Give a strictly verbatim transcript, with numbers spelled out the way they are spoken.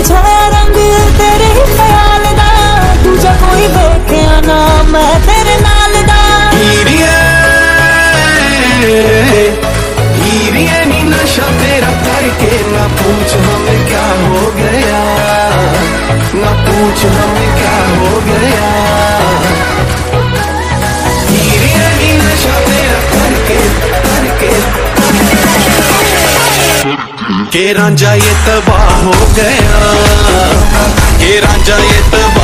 छाया रंग तेरे ही ख्याल दा, दूजा कोई वेख्या ना मैं तेरे नाल दा। हीरिए हीरिए नी नशा तेरा करके, ना पूछ हमें क्या हो गया, ना पूछ हमें क्या हो गया। हीरिए नी नशा तेरा करके करके के रांझा ये तबाह हो गया, के रांझा ये तबाह